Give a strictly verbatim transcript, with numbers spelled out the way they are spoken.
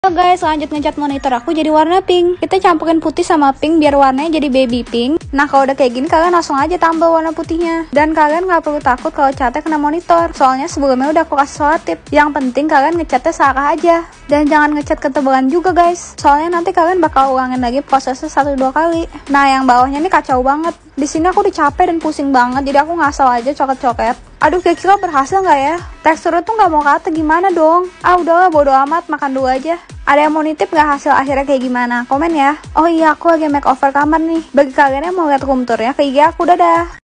Halo guys, lanjut ngecat monitor aku jadi warna pink. Kita campurin putih sama pink biar warnanya jadi baby pink. Nah kalau udah kayak gini kalian langsung aja tambah warna putihnya. Dan kalian gak perlu takut kalau catnya kena monitor. Soalnya sebelumnya udah aku kasih soal tip. Yang penting kalian ngecatnya searah aja. Dan jangan ngecat ketebalan juga guys. Soalnya nanti kalian bakal ulangin lagi prosesnya satu dua kali. Nah yang bawahnya ini kacau banget. Di sini aku udah capek dan pusing banget. Jadi aku ngasal aja coket-coket. Aduh kira-kira berhasil nggak ya? Teksturnya tuh nggak mau kata gimana dong? Ah udahlah bodo amat, makan dulu aja. Ada yang mau nitip nggak hasil akhirnya kayak gimana? Komen ya. Oh iya aku lagi makeover kamar nih. Bagi kalian yang mau lihat room tournya ke I G aku, dadah.